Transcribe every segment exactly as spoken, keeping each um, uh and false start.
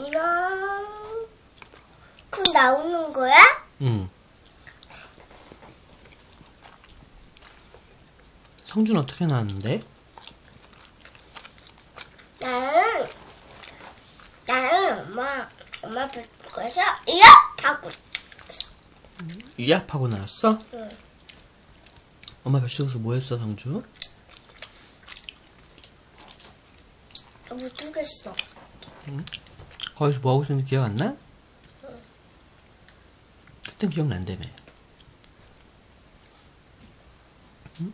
안녕. 그럼 나오는 거야? 응. 성준 어떻게 나왔는데? 나는 나는 엄마 엄마 뱃속에서 이렇하고 위압하고 나왔어? 응. 엄마 뱃속에서 뭐 했어, 성주? 못 두겠어. 응? 거기서 뭐 하고 있었는지 기억 안 나? 응. 그땐 기억난다며. 응?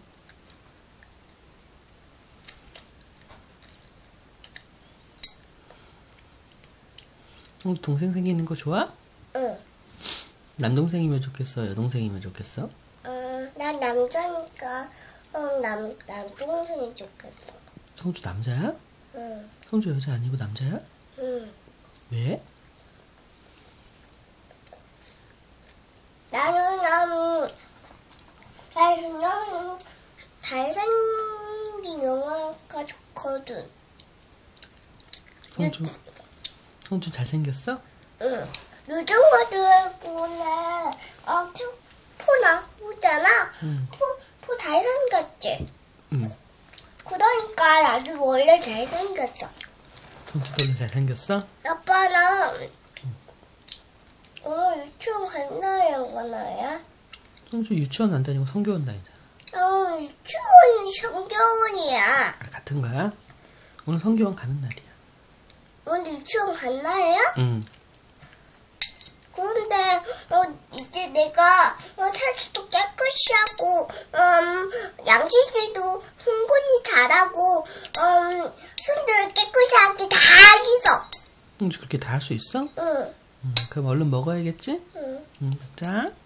어, 동생 생기는 거 좋아? 응. 남동생이면 좋겠어? 여동생이면 좋겠어? 어, 난 남자니까 어, 남 남동생이 좋겠어. 성주 남자야? 응. 성주 여자 아니고 남자야? 응. 왜? 나는 남 나는 잘생긴 영화가 좋거든. 성주 성주 잘생겼어? 응. 요즘 거들보네 어, 포 나쁘잖아. 응. 포, 포 잘생겼지? 응. 그러니까 나도 원래 잘생겼어. 성주도 원래 잘생겼어? 아빠는 오늘 유치원 갔나요, 가나요? 성주 유치원 안 다니고 성교원 다니잖아. 어, 유치원이 성교원이야. 아, 같은 거야? 오늘 성교원 가는 날이야. 오늘 유치원 갔나요? 응. 그런데 어, 이제 내가 어, 세수도 깨끗이 하고 음, 양치질도 충분히 잘하고 음, 손도 깨끗이 하기 다 했어. 성주 그렇게 다 할 수 있어? 응. 응. 그럼 얼른 먹어야겠지? 응. 응, 먹자.